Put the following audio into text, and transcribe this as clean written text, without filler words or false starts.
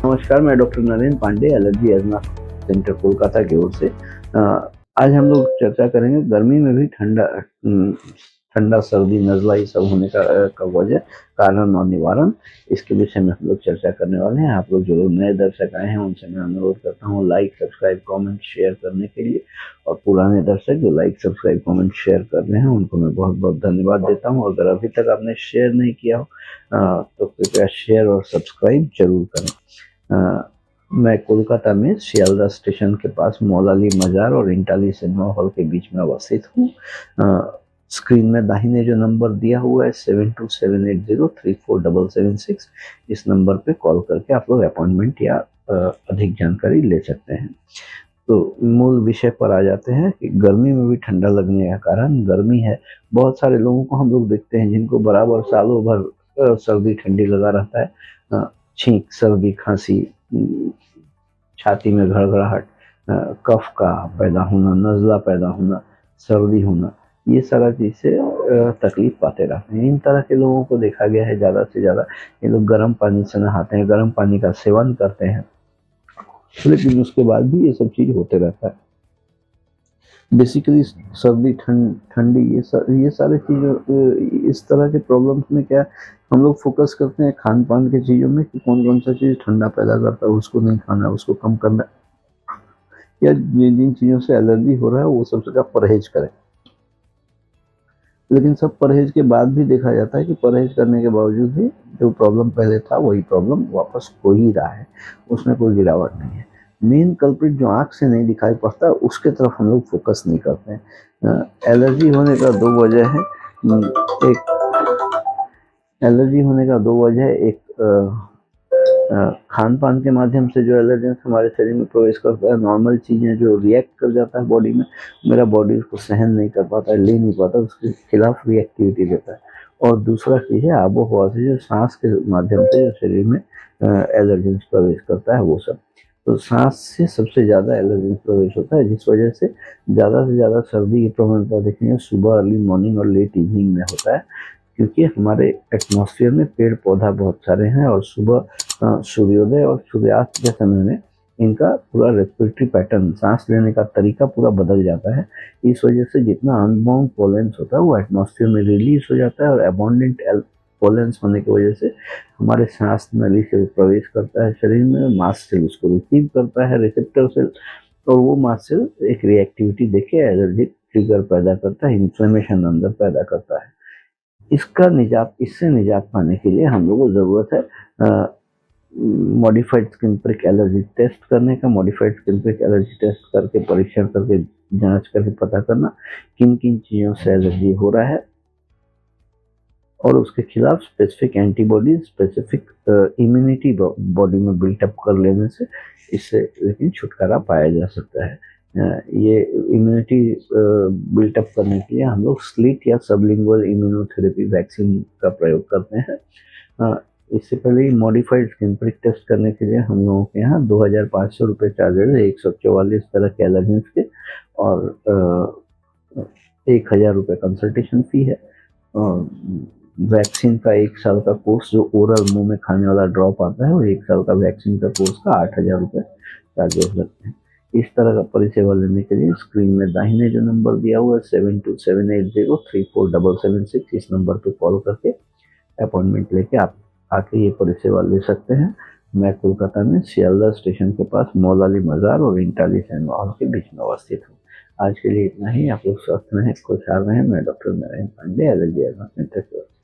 नमस्कार, मैं doctor Narendra Pandey, allergy asthma centre Kolkata की ओर से। आज हम लोग चर्चा करेंगे गर्मी में भी ठंडा सर्दी नज़ला ये सब होने का वजह, कारण और निवारण, इसके विषय में हम लोग चर्चा करने वाले हैं। आप लोग जो लोग नए दर्शक आए हैं उनसे मैं अनुरोध करता हूँ लाइक सब्सक्राइब कमेंट शेयर करने के लिए, और पुराने दर्शक जो लाइक सब्सक्राइब कमेंट शेयर कर रहे हैं उनको मैं बहुत बहुत धन्यवाद देता हूँ। अगर अभी तक आपने शेयर नहीं किया हो तो कृपया शेयर और सब्सक्राइब जरूर करें। मैं कोलकाता में शियालदा स्टेशन के पास मौलाली मजार और इंटाली सिनेमा हॉल के बीच में अवस्थित हूँ। स्क्रीन में दाहिने जो नंबर दिया हुआ है 7278034776, इस नंबर पे कॉल करके आप लोग अपॉइंटमेंट या अधिक जानकारी ले सकते हैं। तो मूल विषय पर आ जाते हैं कि गर्मी में भी ठंडा लगने का कारण गर्मी है। बहुत सारे लोगों को हम लोग देखते हैं जिनको बराबर सालों भर सर्दी ठंडी लगा रहता है। छींक, सर्दी, खांसी, छाती में घड़घड़ाहट, कफ का पैदा होना, नज़ला पैदा होना, सर्दी होना, ये सारा चीज़ से तकलीफ पाते रहते हैं। इन तरह के लोगों को देखा गया है ज़्यादा से ज़्यादा ये लोग गर्म पानी से नहाते हैं, गर्म पानी का सेवन करते हैं, लेकिन उसके बाद भी ये सब चीज़ होते रहता है। बेसिकली सर्दी ठंडी ये सारे चीज़ों, इस तरह के प्रॉब्लम्स में क्या हम लोग फोकस करते हैं खान पान के चीज़ों में कि कौन कौन सा चीज़ ठंडा पैदा करता है, उसको नहीं खाना, उसको कम करना, या जिन चीज़ों से एलर्जी हो रहा है वो सबसे का परहेज करें। लेकिन सब परहेज के बाद भी देखा जाता है कि परहेज करने के बावजूद भी जो प्रॉब्लम पहले था वही प्रॉब्लम वापस हो ही रहा है, उसमें कोई गिरावट नहीं है। मेन कल्प्रिट जो आँख से नहीं दिखाई पड़ता उसके तरफ हम लोग फोकस नहीं करते हैं। एलर्जी होने का दो वजह है। एलर्जी होने का दो वजह है। एक खान पान के माध्यम से जो एलर्जेंस हमारे शरीर में प्रवेश करता है, नॉर्मल चीज़ें जो रिएक्ट कर जाता है बॉडी में, मेरा बॉडी उसको सहन नहीं कर पाता है, ले नहीं पाता, उसके खिलाफ रिएक्टिविटी देता है। और दूसरा चीज़ है आबो हवा से जो सांस के माध्यम से जो शरीर में एलर्जेंस प्रवेश करता है वो सब। तो सांस से सबसे ज़्यादा एलर्जेंस प्रवेश होता है, जिस वजह से ज़्यादा सर्दी की प्रवणता देखने सुबह अर्ली मॉर्निंग और लेट इवनिंग में होता है, क्योंकि हमारे एटमॉस्फेयर में पेड़ पौधा बहुत सारे हैं और सुबह सूर्योदय और सूर्यास्त के समय में इनका पूरा रेस्पिरेटरी पैटर्न, सांस लेने का तरीका पूरा बदल जाता है। इस वजह से जितना अनबाउंड पोलेंस होता है वो एटमॉस्फेयर में रिलीज हो जाता है, और अबॉन्डेंट पोलेंस होने की वजह से हमारे सांस नली से प्रवेश करता है शरीर में, मास्ट सेल उसको रिसीव करता है, रिसेप्टर सेल, और वो मास्ट सेल एक रिएक्टिविटी देके एलर्जिक ट्रिगर पैदा करता है, इन्फ्लेमेशन अंदर पैदा करता है। इससे निजात पाने के लिए हम लोगों को ज़रूरत है modified skin prick allergy test करने का। Modified skin prick allergy test करके, परीक्षण करके, जांच करके पता करना किन किन चीज़ों से एलर्जी हो रहा है, और उसके खिलाफ specific antibodies, specific immunity body में बिल्टअप कर लेने से इससे लेकिन छुटकारा पाया जा सकता है। ये इम्यूनिटी बिल्टअप करने के लिए हम लोग स्लिट या सबलिंगुअल इम्यूनोथेरेपी वैक्सीन का प्रयोग करते हैं। इससे पहले मॉडिफाइड स्किन प्रिक टेस्ट करने के लिए हम लोगों के यहाँ 2500 रुपये चार्जेज है, 144 तरह के एलर्जेंस के, और 1000 रुपये कंसल्टेशन फी है। और वैक्सीन का 1 साल का कोर्स, जो ओरल मुंह में खाने वाला ड्रॉप आता है, वो 1 साल का वैक्सीन का कोर्स का 8000 रुपये चार्जेस लगते हैं। इस तरह का परिसेवा लेने के लिए स्क्रीन में दाहिने जो नंबर दिया हुआ है 7278034776, इस नंबर पे कॉल करके अपॉइंटमेंट लेके आप आके ये परिसेवा ले सकते हैं। मैं कोलकाता में शियालदा स्टेशन के पास मौलाली मजार और इंटाली सिनेमा हॉल के बीच में अवस्थित हूँ। आज के लिए इतना ही। आप लोग स्वस्थ रहें, खुशहाल रहें। मैं doctor Narendra Pandey, allergy asthma centre की ओर से।